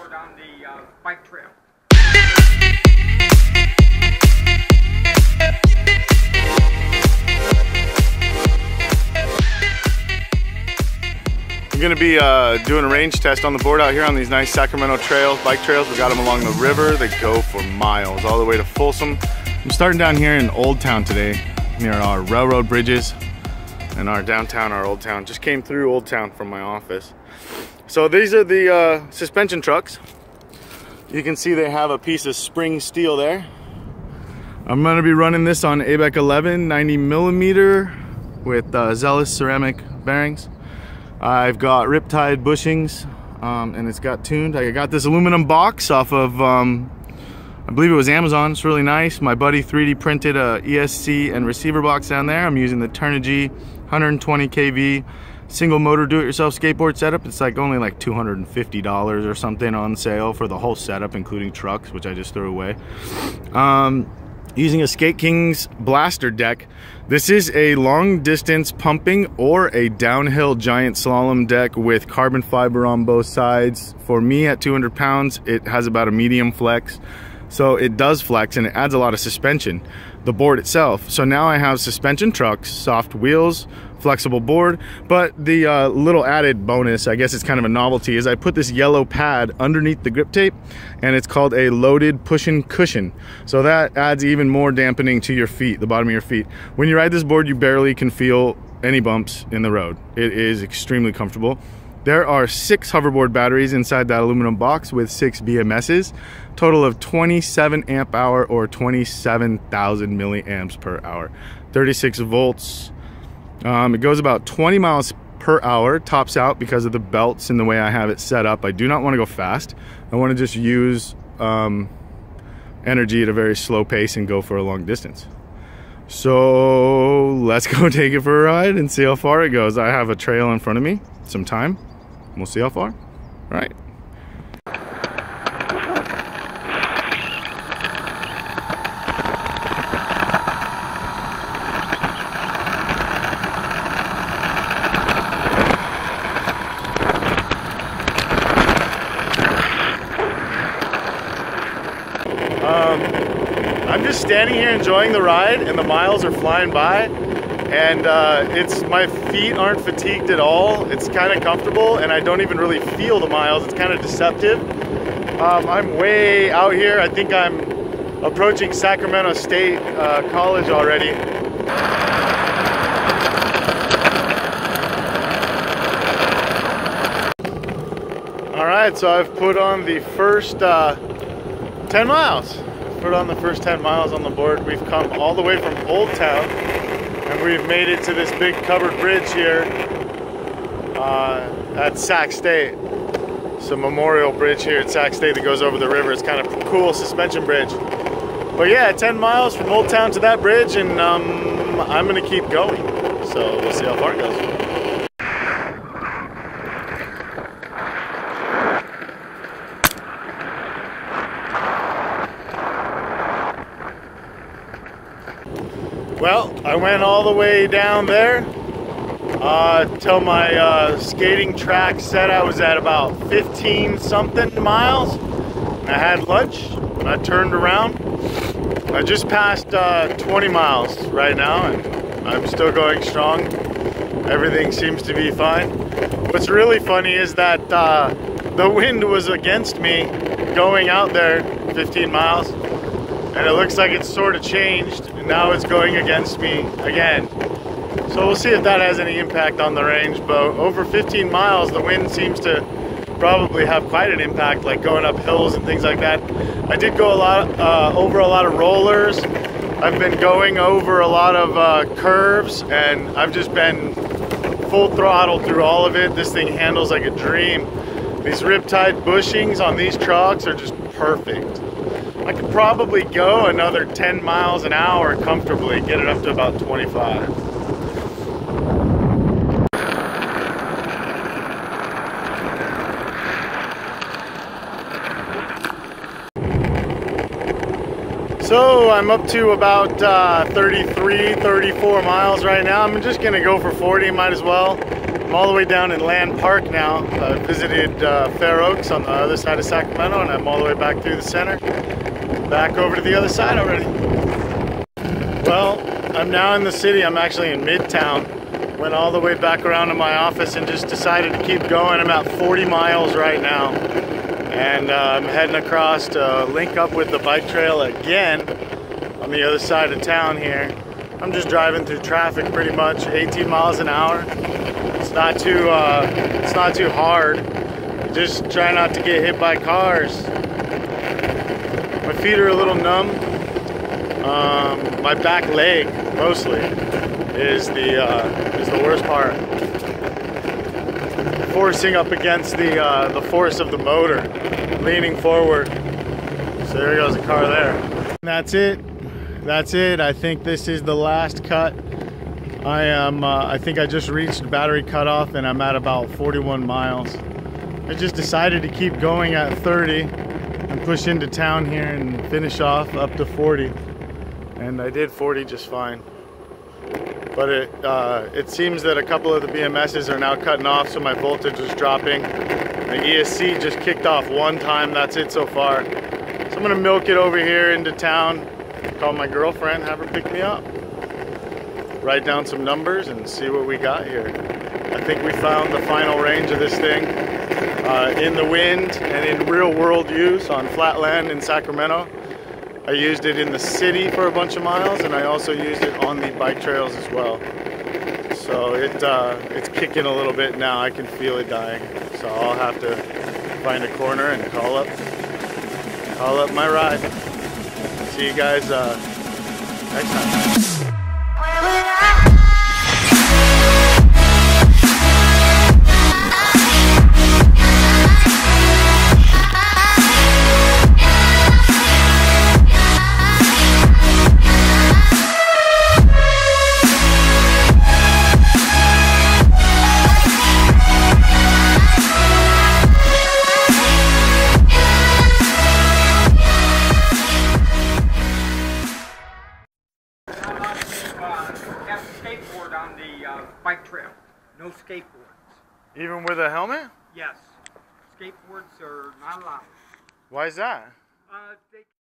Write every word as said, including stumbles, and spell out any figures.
on the uh, bike trail. I'm gonna be uh, doing a range test on the board out here on these nice Sacramento trails, bike trails. We got them along the river. They go for miles, all the way to Folsom. I'm starting down here in Old Town today, near our railroad bridges and our downtown, our Old Town. Just came through Old Town from my office. So these are the uh, suspension trucks. You can see they have a piece of spring steel there. I'm gonna be running this on A B E C eleven ninety millimeter with uh, Zealous ceramic bearings. I've got riptide bushings, um, and it's got tuned. I got this aluminum box off of, um, I believe it was Amazon. It's really nice. My buddy three D printed a E S C and receiver box down there. I'm using the Turnigy one hundred twenty K V single motor do-it-yourself skateboard setup. It's like only like two hundred fifty dollars or something on sale for the whole setup, including trucks, which I just threw away. Um, using a Skate King's blaster deck. This is a long distance pumping or a downhill giant slalom deck with carbon fiber on both sides. For me at two hundred pounds, it has about a medium flex. So it does flex and it adds a lot of suspension, the board itself. So now I have suspension trucks, soft wheels, flexible board, but the uh, little added bonus, I guess it's kind of a novelty, is I put this yellow pad underneath the grip tape, and it's called a loaded push-in cushion. So that adds even more dampening to your feet, the bottom of your feet. When you ride this board, you barely can feel any bumps in the road. It is extremely comfortable. There are six hoverboard batteries inside that aluminum box with six B M Ss, total of twenty-seven amp hour or twenty-seven thousand milliamps per hour, thirty-six volts. Um, it goes about twenty miles per hour, tops out because of the belts and the way I have it set up. I do not want to go fast. I want to just use um, energy at a very slow pace and go for a long distance. So let's go take it for a ride and see how far it goes. I have a trail in front of me, some time. We'll see how far. All right. Um, I'm just standing here enjoying the ride, and the miles are flying by. And uh, it's my feet aren't fatigued at all. It's kind of comfortable, and I don't even really feel the miles. It's kind of deceptive. Um, I'm way out here. I think I'm approaching Sacramento State uh, College already. All right, so I've put on the first uh, ten miles. Put on the first ten miles on the board. We've come all the way from Old Town, and we've made it to this big covered bridge here uh, at Sac State. It's a memorial bridge here at Sac State that goes over the river. It's kind of a cool suspension bridge. But yeah, ten miles from Old Town to that bridge, and um, I'm gonna keep going. So we'll see how far it goes. Well, I went all the way down there uh, till my uh, skating track said I was at about fifteen something miles. I had lunch, and I turned around. I just passed uh, twenty miles right now, and I'm still going strong. Everything seems to be fine. What's really funny is that uh, the wind was against me going out there fifteen miles, and it looks like it's sort of changed. Now it's going against me again. So we'll see if that has any impact on the range, but over fifteen miles, the wind seems to probably have quite an impact, like going up hills and things like that. I did go a lot uh, over a lot of rollers. I've been going over a lot of uh, curves, and I've just been full throttle through all of it. This thing handles like a dream. These riptide bushings on these trucks are just perfect. I could probably go another ten miles an hour comfortably, get it up to about twenty-five. So I'm up to about uh, thirty-three, thirty-four miles right now. I'm just gonna go for forty, might as well. I'm all the way down in Land Park now. I visited uh, Fair Oaks on the other side of Sacramento, and I'm all the way back through the center, back over to the other side already. Well, I'm now in the city. I'm actually in Midtown. Went all the way back around to my office and just decided to keep going. I'm at forty miles right now, and uh, I'm heading across to link up with the bike trail again on the other side of town here. I'm just driving through traffic pretty much, eighteen miles an hour. It's not too, uh, it's not too hard. Just try not to get hit by cars. My feet are a little numb. Um, my back leg, mostly, is the uh, is the worst part. Forcing up against the uh, the force of the motor, leaning forward. So there goes a car there. And that's it. That's it. I think this is the last cut. I am. Uh, I think I just reached battery cutoff, and I'm at about forty-one miles. I just decided to keep going at thirty and push into town here and finish off up to forty. And I did forty just fine. But it uh, it seems that a couple of the B M Ss are now cutting off, so my voltage is dropping. The E S C just kicked off one time. That's it so far. So I'm gonna milk it over here into town. Call my girlfriend, have her pick me up. Write down some numbers and see what we got here. I think we found the final range of this thing uh, in the wind and in real world use on flat land in Sacramento. I used it in the city for a bunch of miles, and I also used it on the bike trails as well. So it uh, it's kicking a little bit now. I can feel it dying. So I'll have to find a corner and call up, call up my ride. See you guys uh, next time. Skateboard on the uh, bike trail. No skateboards. Even with a helmet? Yes. Skateboards are not allowed. Why is that? Uh, they